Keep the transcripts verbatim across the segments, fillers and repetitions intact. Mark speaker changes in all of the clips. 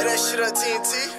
Speaker 1: that shit up, T N T.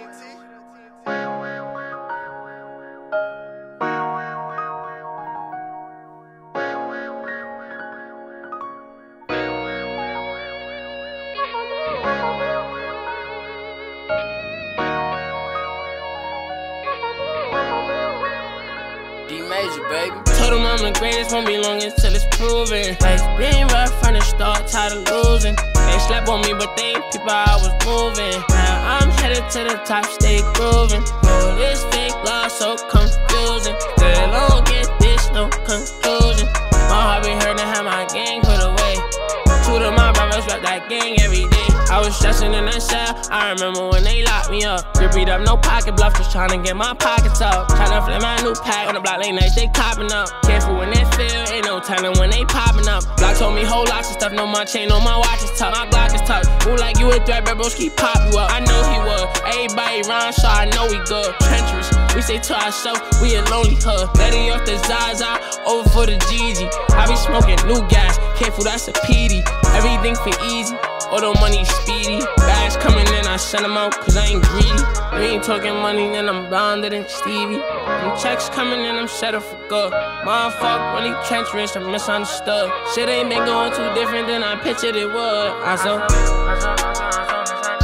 Speaker 2: D-Major, baby. Told him I'm the greatest, won't be long until it's proven. Life been rough from the start, tired of losing. They slept on me, but they ain't people I was moving. Now I'm headed to the top, stay grooving. Oh, this fake love so confusing. Still don't get this, no conclusion. My heart be hurting, have my gang put away. Two of my brothers rap that gang every day. I was stressing in that cell, I remember when they locked me up. Gripped up, no pocket bluff, just trying to get my pockets up. Trying to flip my new pack on the block, late nights they copping up. Careful when they feel, ain't no telling when they popping up. Block told me whole lots of stuff, no my chain, no my watch is tough. My Glock is tough, move like you a threat, but bros keep pop you up. I know he would, everybody rhyme, so I know he good. Treacherous, we say to ourselves, we a lonely hood. Letting off the Zaza, over for the G G. I be smoking new gas, careful that's a P D. Everything for easy, auto money speedy. Bags coming in, I send them out cause I ain't greedy. We ain't talking money, then I'm blonder than Stevie. Them checks coming in, I'm set up for good. Motherfucker, really treacherous, I'm misunderstood. Shit ain't been going too different than I pictured it would. I saw, I saw, I saw, I saw.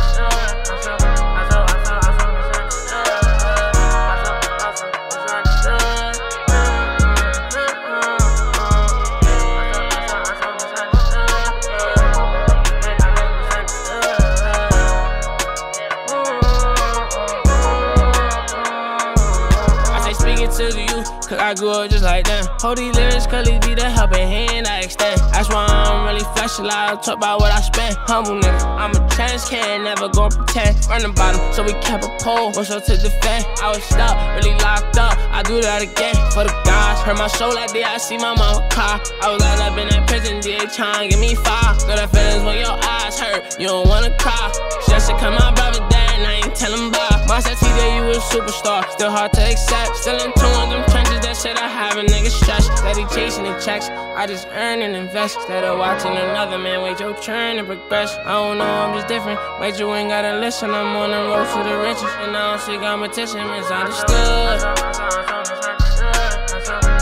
Speaker 2: To the youth, cause I grew up just like them. Hold these lyrics, cause these be the helping hand I extend. That's why I'm really flashing loud, talk about what I spend. Humble nigga, I'm a trans kid, never gon' pretend. Run the bottom, so we kept a pole, one shot to defend. I was stuck, really locked up, I do that again. For the guys, hurt my soul like day I see my mama cry. I was locked up in that prison, D A trying to give me fire. Know that feelings when your eyes hurt, you don't wanna cry. Just to come my brother dead, and I ain't tellin' bye. My said T J, you a superstar, still hard to accept. Still in tune with them trenches, that shit I have a nigga stressed. Steady chasing the checks, I just earn and invest. Instead of watching another man wait your turn and progress. I don't know, I'm just different, but you ain't gotta listen. I'm on the road to the riches, and I don't see competition, misunderstood.